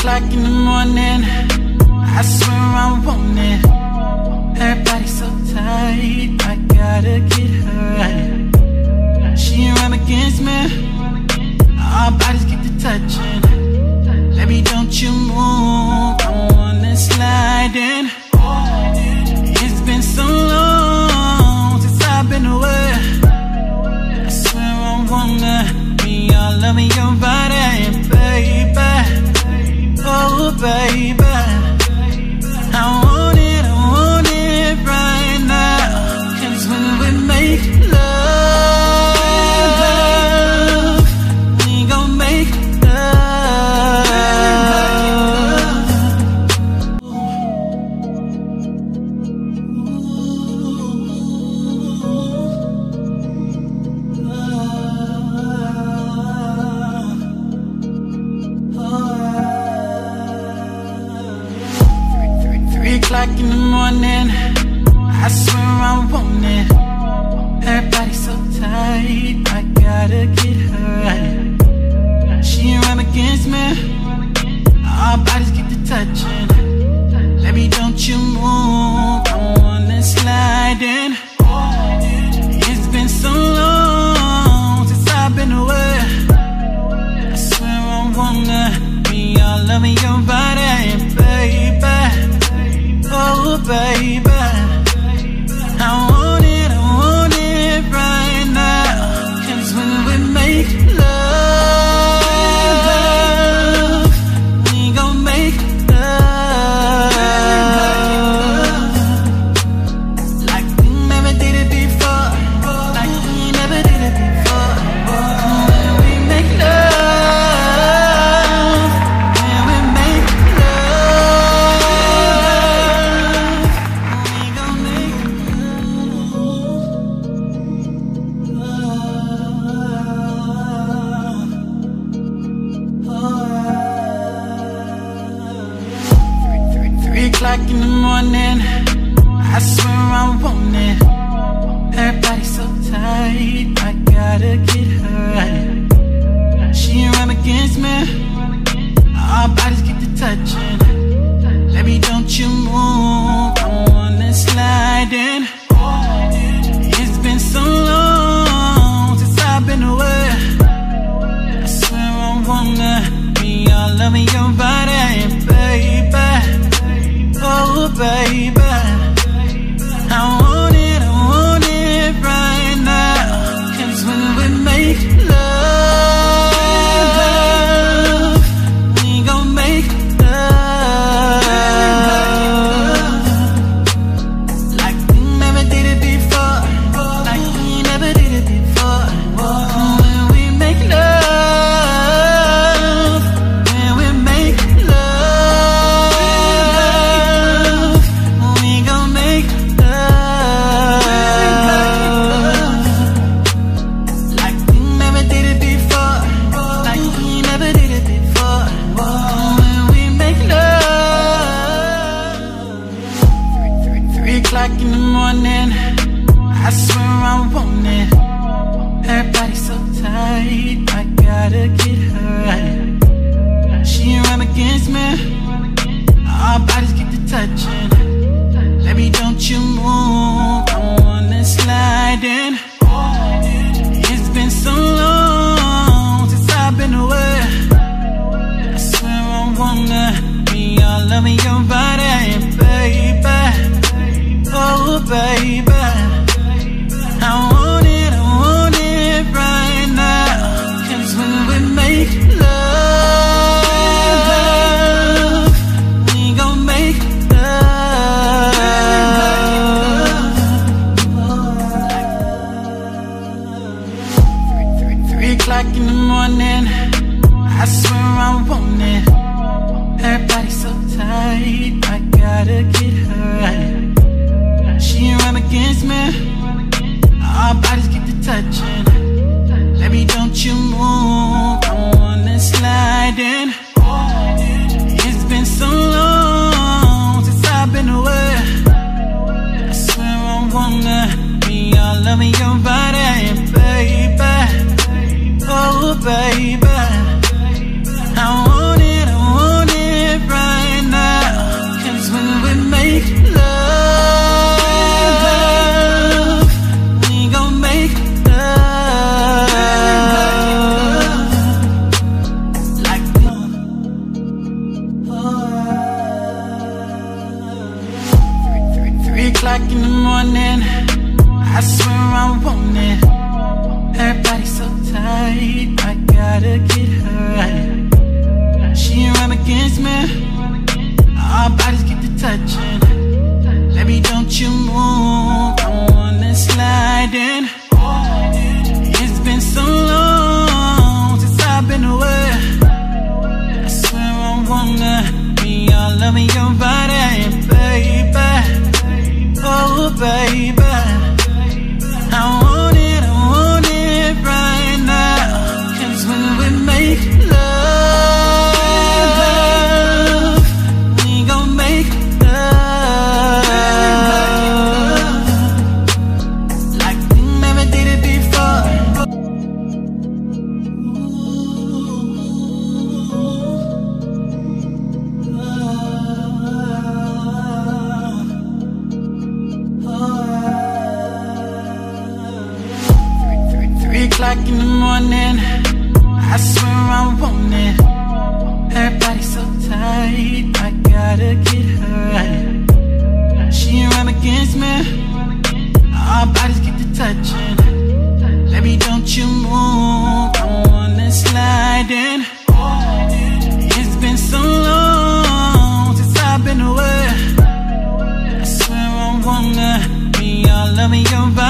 o'clock in the morning, I swear I want it. Everybody's so tight, I gotta get her right. She run against me, our bodies get to touching. Baby, don't you move, I wanna slide in. It's been so long since I've been away. I swear I wanna be all over your body, baby. Oh, baby, I want it right now. 'Cause when we make love, we gon' make o'clock in the morning, I swear I want it. Everybody's so tight, I gotta get her right. She run against me, our bodies get to touching. Baby, don't you move, I wanna slide in. It's been so long since I've been away. I swear I wanna be all over your body, baby. Oh, baby, I want it right now. 'Cause when we make love, we gon' make love like we never did it before, like we never did it before. When we make love, when we make o'clock in the morning, I swear I want it. Everybody's so tight, I gotta get her right. She run against me, our bodies get to touching. Baby, don't you move, I wanna slide in. It's been so long since I've been away. I swear I wanna be all over your body, baby. Oh, baby, I want it right now. 'Cause when we make love, we gon' make love like we never did it before, like we never did it before. When we make love, when we make love, we gon' make love like we never did it before, like we never did it before. When we make love, 3 o'clock in the morning, I swear I want it. Everybody's so tight, I gotta get her right. She run against me, our bodies get to touching. Baby, don't you move, I wanna slide in. It's been so long since I've been away. I swear I wanna be all over your body, baby. Oh, baby, I want it right now. 'Cause when we make love, we gon' make love. 3 o'clock in the morning, I swear I want it. Everybody's so tight, I gotta get her right. She run against me, our bodies get to touching. Baby, don't you move, I wanna slide in. It's been so long since I've been away. I swear I wanna be all over your body, baby. Oh, baby, I want it o'clock in the morning, I swear I want it. Her body's so tight, I gotta get her right. She run against me, our bodies get to touching. Baby, don't you move, I wanna slide in. It's been so long since I've been away. I swear I wanna be all over your body.